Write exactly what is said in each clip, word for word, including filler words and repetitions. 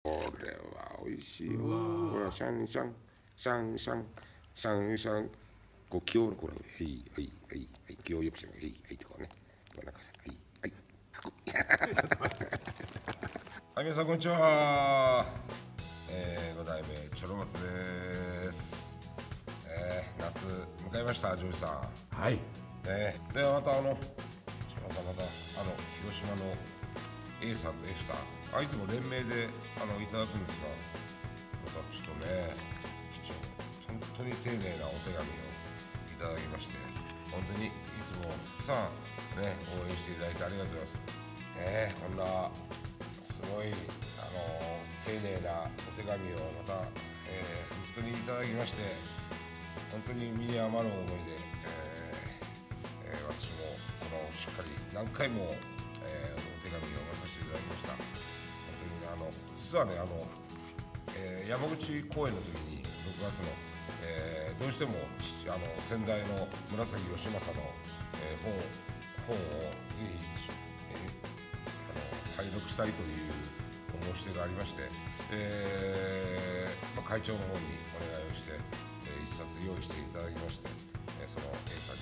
れは美味しいよ。ほらシャンシャンシャンシャンシャンシャン、こう気をこれはいはいはいはい気をよくしてはいはいとかね、こうなんかさはいはいはい、皆さんこんにちは。えー、ご代目チョロマツです。えー、夏迎えました、ジョージさん。 はい。 ね、でまたあのチョロマツさんまたあの広島の A さんと F さん、あいつも連名であのいただくんですが、またちょっとね貴重、本当に丁寧なお手紙をいただきまして、本当にいつもたくさんね応援していただいてありがとうございます。ね、こんなすごいあの丁寧なお手紙をまた、えー、本当にいただきまして、本当に身に余る思いで、えーえー、私もこのしっかり何回も、えー、お手紙を読まさせていただきました。本当にあの実はねあの、えー、山口公演の時にろくがつの、えー、どうしてもあの先代の紫義正の、えー、本, 本をぜひ、えー、あの拝読したいというお申し出がありまして、えーまあ、会長の方にお願いをして、えー、一冊用意していただきまして、えー、その A さんに、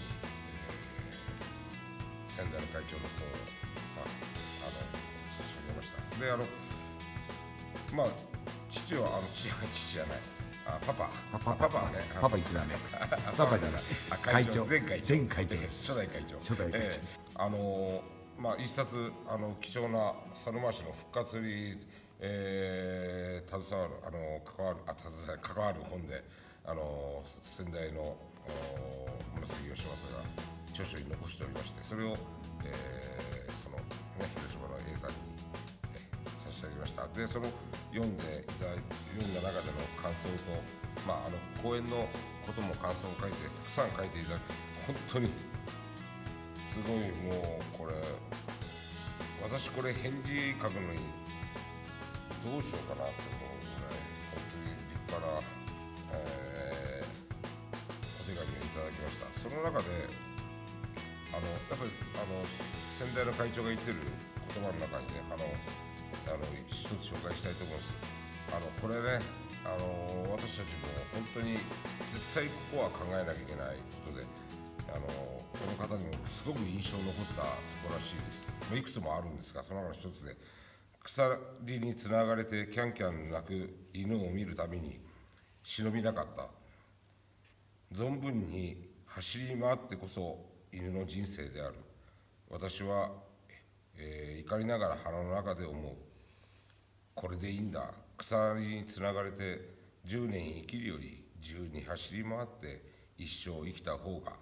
えー、先代の会長の本を、まあ、あの差し上げました。であのまあ父はあの父父じゃないあパパパパパパはねパパ一だね。パパじゃない。 会長前会長前会長です。 初代会長初代会長です。 えー、あのまあ一冊あの貴重な猿回しの復活に、えー、携わるあの関わるあ携わる関わる本で、あの先代の紫義正が著書に残しておりまして、それを、えー、その、ね、広島の A さんに差し上げました。でその読んでいただい読んだ中での感想と、まあ、あの講演のことも感想を書いてたくさん書いていただき、本当にすごい、もうこれ私これ返事書くのにどうしようかなと思うぐらい本当に立派な、えー、お手紙をいただきました。その中であのやっぱりあの先代の会長が言ってる言葉の中にね、あのあの一つ紹介したいと思います。あのこれね、あの私たちも本当に絶対ここは考えなきゃいけないことで、あのこの方にもすごく印象に残ったところらしいです。いくつもあるんですが、その中の一つで、鎖につながれてキャンキャン鳴く犬を見るたびに忍びなかった。存分に走り回ってこそ犬の人生である。私は、えー、怒りながら腹の中で思う。これでいいんだ。鎖につながれてじゅうねん生きるより自由に走り回って一生生きた方が、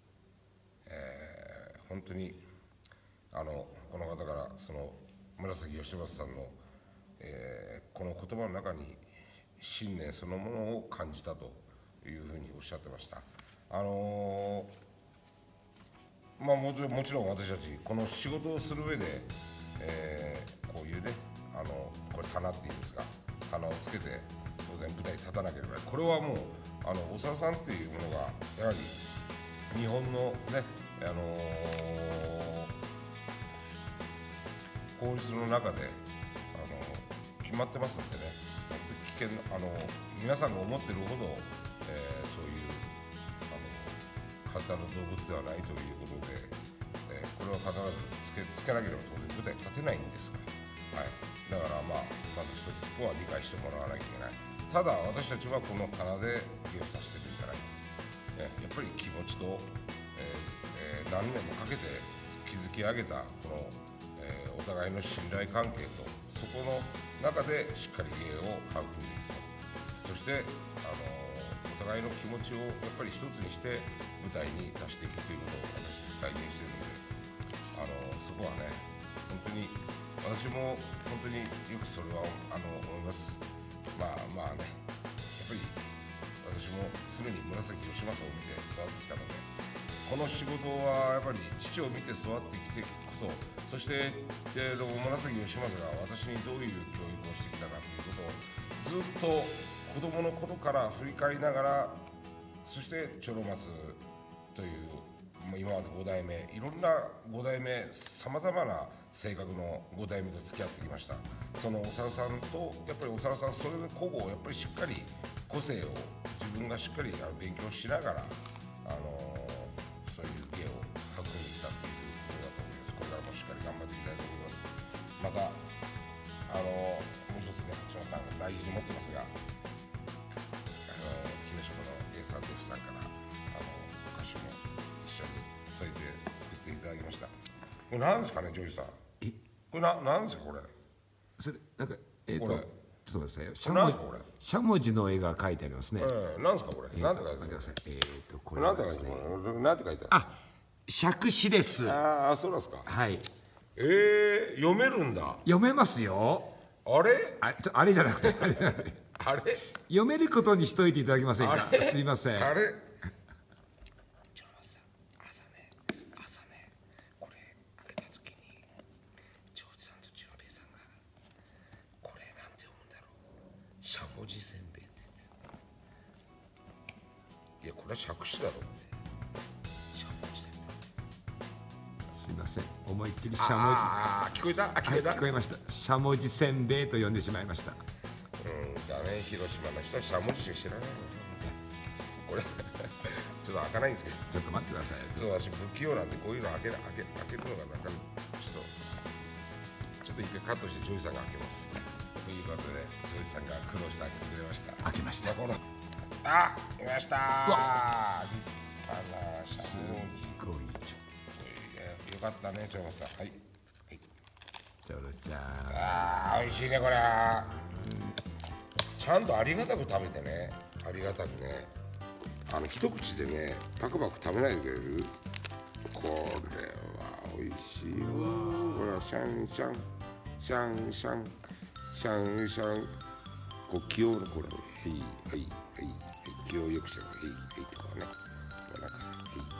えー、本当にあのこの方からその紫義正さんの、えー、この言葉の中に信念そのものを感じたというふうにおっしゃってました。あのー、まあもちろん、もちろん私たちこの仕事をする上で、えー、こういうね、あのこれ棚っていうんですが、棚をつけて当然舞台に立たなければ、これはもうあの長田さんっていうものがやはり日本のね、あのー、法律の中であの決まってますんでね、危険なあの皆さんが思ってるほど、えー、そういうあの簡単な動物ではないということで、えー、これは必ずつけつけなければ当然舞台立てないんですから、はい、だからまあまず一つそこは理解してもらわなきゃいけない。ただ私たちはこの棚で芸をさせてるんじゃないと、ね、やっぱり気持ちと、えーえー、何年もかけて築き上げたこの、えー、お互いの信頼関係と、そこの中でしっかり芸を育んでいくと、そしてあのお互いの気持ちをやっぱり一つにして舞台に出していくということを私体現しているので、あのそこはね本当に私も本当によくそれはあの思います。まあまあね、やっぱり私も常に紫義正を見て育ってきたので、この仕事はやっぱり父を見て育ってきてこそ、そして、えー、紫義正が私にどういう教育をしてきたかということをずっと子供の頃から振り返りながら、そしてチョロマツというもう今までご代目いろんなご代目さまざまな性格のご代目と付き合ってきました。そのお猿さんとやっぱりお猿さんそれぞれ個々をやっぱりしっかり個性を自分がしっかりあの勉強しながら、あのー、そういう芸を育んできたっていうことだと思います。これからもしっかり頑張っていきたいと思います。またあのー、もう一つね千葉さんが大事に持ってますが、あのー、広島の A さんと F さんからあのー、歌詞も一緒に添えて送っていただきました。これ何ですかね、ジョージさん。 えこれな何ですかこれ。 それなんかえっ、とこれちょっと待ってください。しゃもじこれ何ですかこれ。 しゃもじの絵が描いてありますね。 ええ、何ですかこれ。 えー何て書いてある。 待ってください。えっ、とここれれはですね。 何て書いてある。何て書いてある。 あ、杓子です。 ああ、そうなんですか。 はい。 ええ、読めるんだ。 読めますよ。 あれあ、ちょあれじゃなくてあれじゃなくてあれ読めることにしといていただけませんか。 あれすいません。 あれ。ジョナサン、朝ね、朝ね、これ開けた時にジョージさんとジロレイさんがこれなんて読むんだろう。しゃもじせんべいってやつ。いやこれは杓子だろうって。しゃもじせんべい。 すいません。思いっきりしゃもじ。 ああ、聞こえた。あ、聞こえた。 はい、聞こえました。しゃもじせんべいと呼んでしまいました。 うんだね、広島の人はしゃもじしか知らないの。これちょっと開かないんですけど、 ちょっと待ってください。 そう私不器用なんでこういうの開ける開け開けるのがなかなかちょっとちょっと一回カットしてジョイさんが開けます。ということでジョイさんが苦労して開けてくれました。 開けました。 このあ、いましたー。立派なしゃもじ。 すごい。 よかったね、ジョイさん。はい。 ちょろちゃん。 ああ、美味しいねこれ。ちゃんとありがたく食べてね、ありがたくね、あの一口でねパクパク食べないでくれる。これは美味しいよ。ほらシャンシャンシャンシャンシャンシャン、こう気をこれはいはいはいはい気をよくしてはいはいってこうね、こうなんかさ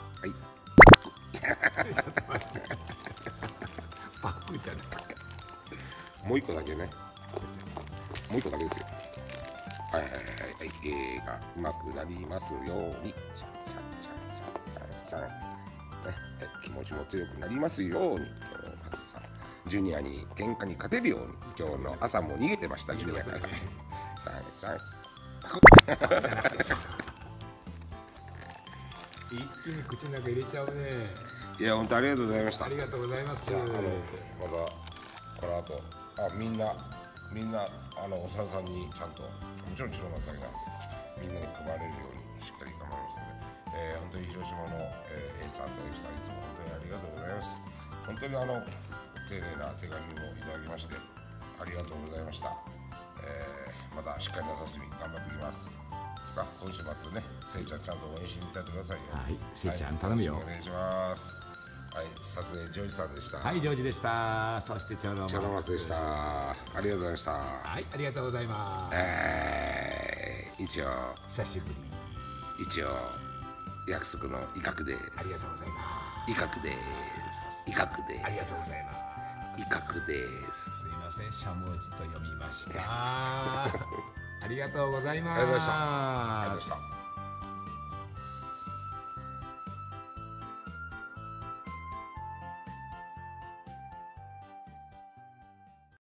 はいはいちょっと待って。パクじゃない。 もう一個だけね、もう一個だけですよ。はいはいはいはい、映画うまくなりますように、シャンシャンシャンシャンシャンシャン、ね、気持ちも強くなりますように。まずさジュニアに喧嘩に勝てるように、今日の朝も逃げてましたジュニアから。シャンシャン一気に口の中入れちゃうね。 いや本当ありがとうございました。 ありがとうございます。 じゃあ、あのまたこの後あみんなみんなあのお猿さんにちゃんと、もちろん白松だけなんでみんなに配れるようにしっかり頑張りますので、えー、本当に広島の、えー、A さんと F さんいつも本当にありがとうございます。本当にあの丁寧な手紙もいただきましてありがとうございました。えー、またしっかり夏休み頑張ってきます。今週末ね、せいちゃんちゃんと応援しに行ってくださいよ。 はい、せいちゃん頼むよ。 お願いします。はい、撮影ジョージさんでした。 はい、ジョージでした。そしてチョロマツ。 チョロマツでした。ありがとうございました。 はい、ありがとうございます。 えー、一応久しぶり。 一応約束の威嚇です。 ありがとうございます。 威嚇です。威嚇です。 ありがとうございます。 威嚇です。 すいません、しゃもじと読みました。ありがとうございます。 ありがとうございました。ありがとうございました。